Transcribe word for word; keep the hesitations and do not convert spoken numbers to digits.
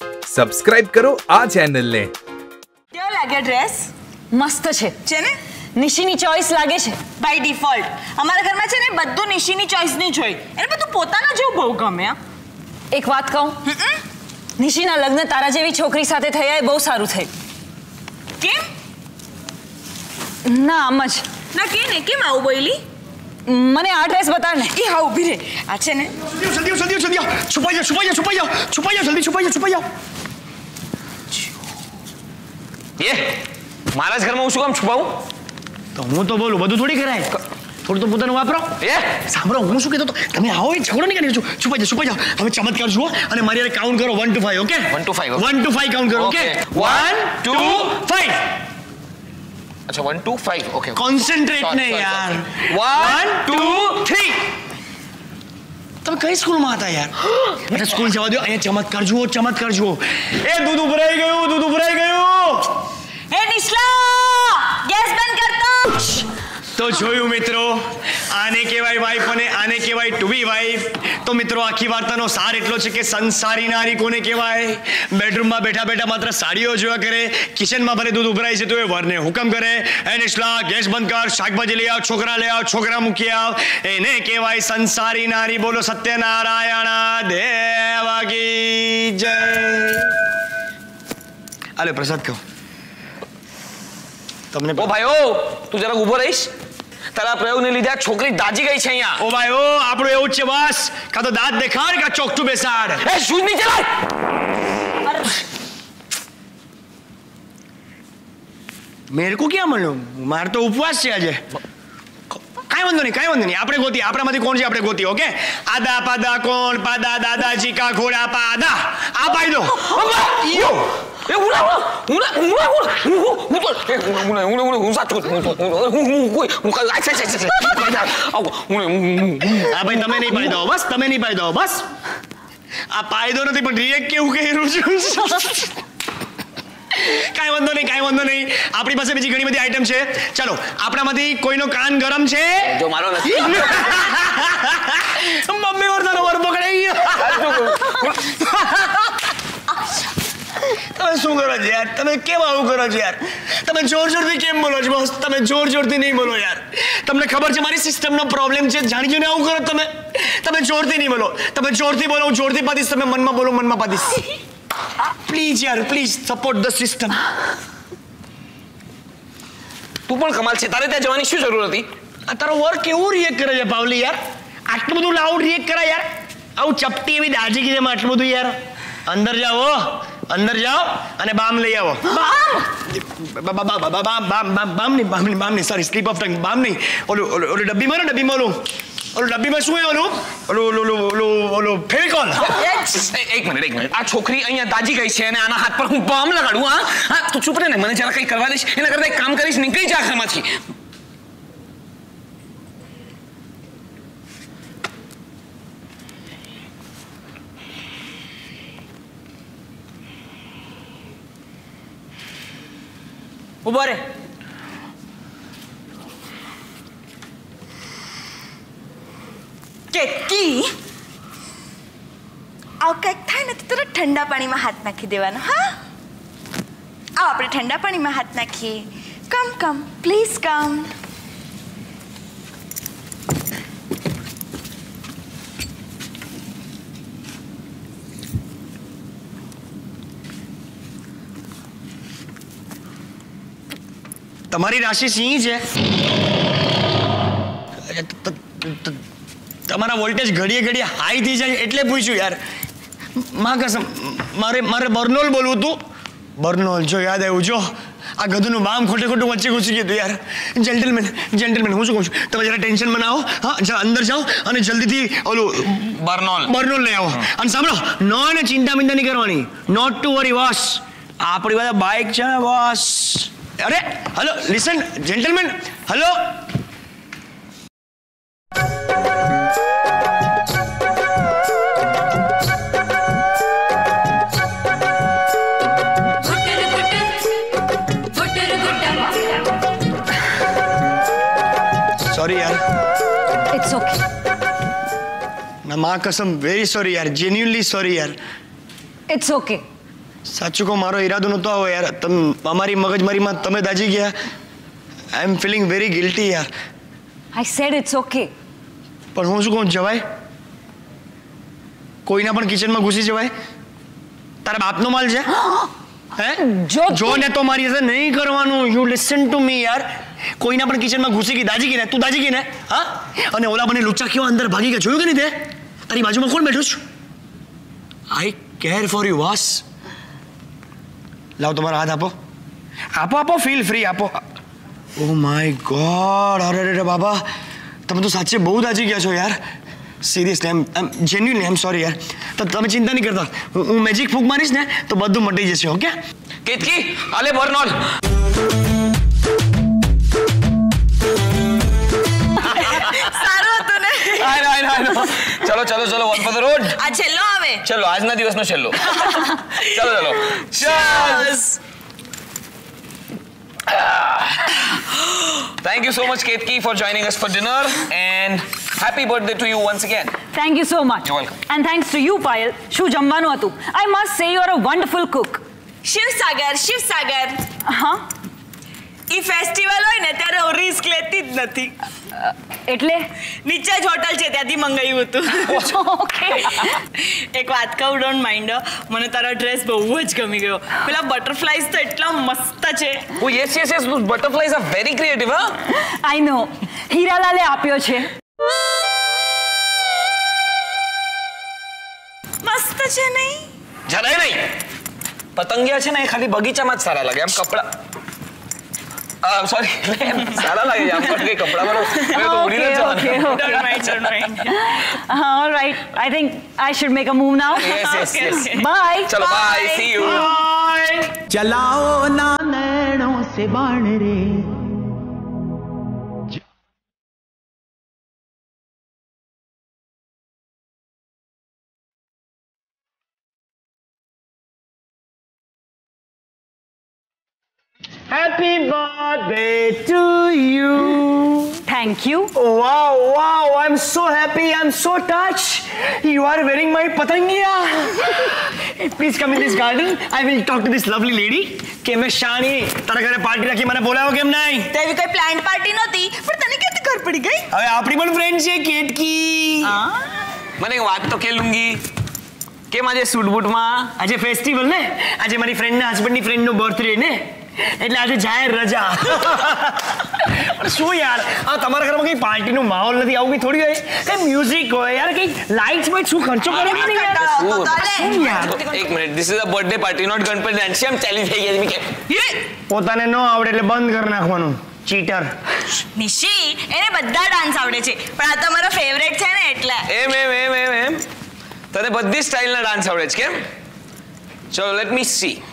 Subscribe કરો આ ચેનલને. કેવો લાગે ડ્રેસ? મસ્ત છે છે ને? નિશીની ચોઈસ લાગે છે બાય ડિફોલ્ટ. અમારા ઘરમાં છે ને બધું નિશીની ચોઈસ ની જ હોય. એને બધું પોતાના જેવું બહુ ગમે. એક વાત કહું, નિશીના લગ્ન તારા જેવી છોકરી સાથે થયા એ બહુ સારું થયું. કેમ? ના આમ જ. ના કે ને કેમ આવું બોલી? મને આ ડ્રેસ બતાડ ને. એ હા ઊભી રહે. આ છે ને જલ્દી જલ્દી જલ્દી છુપાઈ જાઓ છુપાઈ જાઓ છુપાઈ જાઓ છુપાઈ જાઓ જલ્દી છુપાઈ જાઓ છુપાઈ જાઓ. એ મારા જ ઘરમાં હું શું કામ છુપાવું? તો હું તો બોલું બધું થોડી કરાય. થોડું તો પોતાનું વાપરો. એ સાંભળો હું શું કહેતો તો તમે આવો એ ઝઘડો નહીં કરી છો. છુપાઈ જાઓ છુપાઈ જાઓ. હવે ચમત્કાર જુઓ અને મારી યાર કાઉન્ટ કરો one two five. Okay one two five one two five count કરો. Okay one two five. अच्छा one two five okay concentrate ने यार. One two three. તમે કઈ સ્કૂલમાં હતા યાર? એટલે સ્કૂલ જવા દો. અહીંયા ચમત્કાર જુઓ ચમત્કાર જુઓ. એ દૂધ ઉભરાઈ ગયું દૂધ ઉભરાઈ ગયું. હે નિશલા ગેસ બંધ કરતો. તો જોયું મિત્રો, આને કહેવાય વાઈફ અને આને કહેવાય ટુ બી વાઈફ. તો મિત્રો આખી વાર્તાનો સાર એટલો છે કે સંસારી નારી કોને કહેવાય? બેડરૂમમાં બેઠા બેઠા માત્ર સાડીઓ જોયા કરે. કિચનમાં ભલે દૂધ ઉભરાય છે તો એ વરને હુકમ કરે, હે નિશલા ગેસ બંધ કર, શાકભાજી લઈ આવ, છોકરા લઈ આવ, છોકરા મૂકી આવ. એને કહેવાય સંસારી નારી. બોલો સત્યનારાયણ દેવ કી જય. આલે પ્રસાદ કહો તમને. ઓ ભાઈ ઓ તું જરા ઊભો રહીશ. તારા પ્રયોગને લીધે છોકરી દાજી ગઈ છે અહીંયા. ઓ ભાઈ ઓ આપણું એવું જ છે બસ. કા તો દાંત દેખાડ કા ચોકટું બેસાડ. એ શૂઝ નીચે લાય. મેરે કો ક્યાં મળ્યો? માર તો ઉપવાસ છે આજે. કાંઈ વાંધો નહીં કાંઈ વાંધો નહીં. આપણે ગોતી. આપણામાંથી કોણ છે આપણે ગોતી. ઓકે આદા પાદા કોણ પાદા દાદાજી કા ઘોડા પાદા. આ પાઈ દો. યો એ ઉડા ઉડા ઉડા ઉડા ઉડા ઉડા ઉડા ઉડા હું સાચું હું હું કોઈ હું આ છે છે છે આવો હું આ ભાઈ તમે નહીં પાઈ દો બસ. તમે નહીં પાઈ દો બસ. આ પાઈ દો નથી પણ રિએક્ટ કેવું કર્યું છું. કાંઈ વાંધો નહીં કાંઈ વાંધો નહીં. આપણી પાસે બીજી ઘણી બધી આઈટમ છે. ચાલો આપણામાંથી કોઈનો કાન ગરમ છે? જો મારો નથી. મમ્મી વર્તાનો વર પકડાઈ ગયો. તમે શું કરો છો યાર? તમે કેમ આવું કરો છો યાર? તમે જોર જોરથી કેમ બોલો છો બોસ? તમે જોર જોરથી નહીં બોલો યાર. તમને ખબર છે મારી સિસ્ટમનો પ્રોબ્લેમ છે. જાણી જોઈને આવું કરો તમે. તમે જોરથી નહીં બોલો. તમે જોરથી બોલો હું જોરથી પાડીશ. તમે મનમાં બોલો મનમાં પાડીશ. પ્લીઝ યાર પ્લીઝ સપોર્ટ ધ સિસ્ટમ. તું પણ કમાલ છે. તારે ત્યાં જવાની શું જરૂર હતી? આ તારો વર કેવું રિએક્ટ કરે છે પાવલી યાર? આટલું બધું લાઉડ રિએક્ટ કરાય યાર? આવું ચપટી એવી દાજી ગઈ આટલું બધું યાર. અંદર જાઓ અંદર જાઓ અને બામ લઈ આવો. બામ બામ બામ નહીં બામ નહીં બામ નહીં sorry slip of tongue. Balm નહીં ઓલું ઓલું ડબ્બીમાં ને ડબ્બીમાં ઓલું ઓલું ડબ્બીમાં શું હોય ઓલું ઓલું ઓલું ઓલું ઓલું ફેવિકોલ. એક મિનિટ એક મિનિટ. આ છોકરી અહીંયા દાજી ગઈ છે અને આના હાથ પર હું બામ લગાડું? હા હા તું ચૂપ રહે ને. મને જરા કંઈ કરવા દઈશ. એના કરતા એક કામ કરીશ નીકળી જા ઘરમાંથી. ઉભો રે. કેટકી આવું કંઈક થાય ને તો તરત ઠંડા પાણીમાં હાથ નાખી દેવાનો. હા આવો આપણે ઠંડા પાણીમાં હાથ નાખીએ. Come come please come. તમારી રાશિ સિંહ છે. તમારા વોલ્ટેજ ઘડીએ ઘડીએ હાઈ થઈ જાય એટલે પૂછ્યું યાર. માં કસમ મારે મારે બર્નોલ બોલવું હતું. બર્નોલ જો યાદ આવ્યું. જો આ ગધુનું બામ ખોટે ખોટું વચ્ચે ઘૂસી ગયું યાર. જેન્ટલમેન જેન્ટલમેન હું શું કહું છું તમે જરા ટેન્શન બનાવો. હા જરા અંદર જાઓ અને જલ્દીથી ઓલું બર્નોલ બર્નોલ લઈ આવો. અને સાંભળો નો એને ચિંતા બિંતા નહીં કરવાની. Not to worry boss. આપણી પાસે બાઇક છે ને બોસ. અરે hello listen gentleman hello. Sorry યાર. It's okay. ના માં કસમ વેરી સોરી યાર. જેન્યુઅનલી સોરી યાર. It's okay. સાચું કહો મારો ઈરાદો નહોતો આવો યાર. તમ અમારી મગજમારીમાં તમે દાજી ગયા. I am feeling very guilty યાર. I said it's okay. પણ હું શું કહું, જવાય? કોઈના પણ કિચનમાં ઘૂસી જવાય? તારા બાપનો માલ છે હે? જો જો ને તો મારી સાથે નહીં કરવાનું. યુ લિસન ટુ મી યાર. કોઈના પણ કિચનમાં ઘૂસી ગઈ, દાજી ગઈ ને તું દાજી ગઈ ને હા. અને ઓલા બને લુચ્ચા કેવા અંદર ભાગી ગયા, જોયું કે નહીં તે? તારી બાજુમાં કોણ બેઠું છું? I care for you was. લાવ તમારા હાથ આપો આપો આપો ફીલ ફ્રી આપો. ઓ માય ગોડ, અરે અરે બાબા, તમે તો સાચે બહુ દાજી ગયા છો યાર. સિરિયસલી આમ આમ જેન્યુઅલી આમ સોરી યાર. તો તમે ચિંતા નહીં કરતા, હું મેજિક ફૂંક મારીશ ને તો બધું મટી જશે. ઓકે કેતકી આલે બર્નોલ. સારું હતું ને? આઈ નો આઈ નો આઈ નો. ચલો ચલો ચલો, વન ફોર ધ રોડ. આ છેલ્લો આવે. ચલો આજના દિવસનો છેલ્લો. ચલો ચલો cheers. Thank you so much, Ketaki, for joining us for dinner, and happy birthday to you once again. Thank you so much. You're welcome. And thanks to you, Payal. શું જમવાનું હતું? I must say you are a wonderful cook. Shivsagar Shivsagar હા ઈ festival હોય ને ત્યારે હું risk લેતી જ નથી. એટલે નીચે જ હોટલ છે ત્યાંથી મંગાવ્યું હતું. ઓકે. એક વાત કહું, ડોન્ટ માઇન્ડ, મને તારો ડ્રેસ બહુ જ ગમી ગયો. પેલા બટરફ્લાઈઝ તો એટલા મસ્ત છે. Oh yes yes yes, those butterflies are very creative, huh? આઈ નો. હીરાલાલે આપ્યો છે. મસ્ત છે નહીં? જરાય નહીં. પતંગિયા છે ને એ ખાલી બગીચામાં જ સારા લાગે. આમ કપડા સોરી સારા લાગે છે. આમ પણ કઈ કપડા વાળો મેં તો ઉડીને જ જવાનું. Don't mind, don't mind. All right. I think I should make a move now. Yes yes yes. Bye. ચલો બાય, see you. चलाओ ना नैनों से बाण रे. Happy birthday to you. Thank you. Wow, wow, I'm so happy, I'm so touched. You are wearing my patangiya. Please come in this garden. I will talk to this lovely lady. કે મેં શાણી તારા ઘરે party રાખી, મને બોલાવો કેમ નહીં? તેવી કોઈ પ્લાન પાર્ટી નહોતી, પણ તને કેવી ઘર પડી ગઈ? હવે આપણી પણ ફ્રેન્ડ છે કેટકી. મને એક વાત તો કે લુંગી. કેમ આજે સૂટ બૂટમાં? આજે ફેસ્ટિવલ ને, આજે મારી ફ્રેન્ડના હસબન્ડની ફ્રેન્ડનો બર્થડે ને, એટલે આજે જાહેર રજા. પણ શું યાર, આ તમારા ઘરમાં કઈ પાર્ટીનો માહોલ નથી? આવું કઈ થોડી હોય? કઈ મ્યુઝિક હોય યાર, કઈ લાઇટ્સ માં શું ખર્ચો કરે કે નહીં યાર? શું યાર? એક minute, this is a birthday party, not Ganpati dance. એમ ચાલી થઈ ગઈ કે પોતાને ન આવડે એટલે બંધ કરી નાખવાનું. ચીટર. નિશી, એને બધા ડાન્સ આવડે છે, પણ આ તમારો ફેવરેટ છે ને એટલે. એમ એમ એમ એમ એમ તને બધી સ્ટાઇલના ડાન્સ આવડે છે કેમ? ચલો લેટ મી સી.